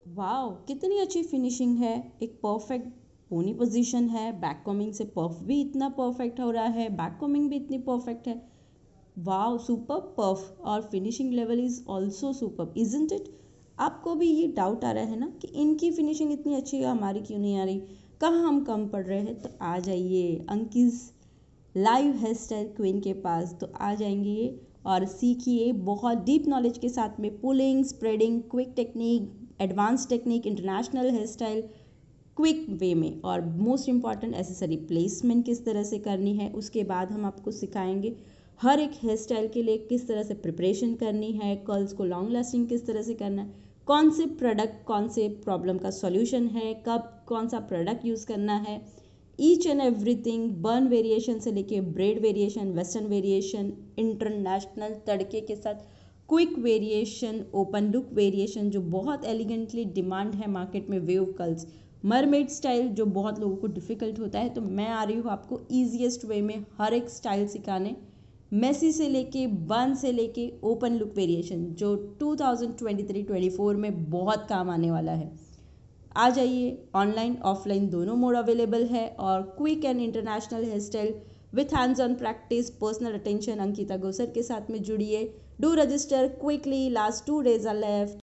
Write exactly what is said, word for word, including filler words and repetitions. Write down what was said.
Wow, कितनी अच्छी finishing है। एक परफेक्ट पोनी पोजीशन है, बैक कॉमिंग से पफ भी इतना परफेक्ट हो रहा है, बैक कॉमिंग भी इतनी परफेक्ट है। वाओ, सुपर पफ, और finishing level is also super, isn't it. आपको भी ये डाउट आ रहा है ना कि इनकी फिनिशिंग इतनी अच्छी है, हमारी क्यों नहीं आ रही, कहाँ हम कम पड़ रहे हैं? तो आ जाइए अंकिस लाइव हेयर स्टाइल क्वीन के पास, तो आ जाएंगे ये और सीखिए बहुत डीप नॉलेज के साथ में pulling, spreading, quick technique, advance technique, international hair style quick way में, और मोस्ट इम्पॉर्टेंट एसेसरी प्लेसमेंट किस तरह से करनी है। उसके बाद हम आपको सिखाएंगे हर एक हेयर स्टाइल के लिए किस तरह से प्रिपरेशन करनी है, कर्ल्स को लॉन्ग लास्टिंग किस तरह से करना है, कौन से प्रोडक्ट कौन से प्रॉब्लम का सॉल्यूशन है, कब कौन सा प्रोडक्ट यूज़ करना है, each and everything, bun variation से लेके braid variation, western variation, international तड़के के साथ quick variation, open look variation जो बहुत एलिगेंटली डिमांड है मार्केट में, वेव कर्ल्स, मरमेड स्टाइल जो बहुत लोगों को डिफ़िकल्ट होता है। तो मैं आ रही हूँ आपको ईजिएस्ट वे में हर एक स्टाइल सिखाने, मेसी से लेके बन से लेके ओपन लुक वेरिएशन जो two thousand twenty three twenty four में बहुत काम आने वाला है। आ जाइए, ऑनलाइन ऑफलाइन दोनों मोड अवेलेबल है, और quick and international hair style with hands on practice, personal attention Ankita Gosar के साथ में जुड़िए। Do register quickly, last two days are left.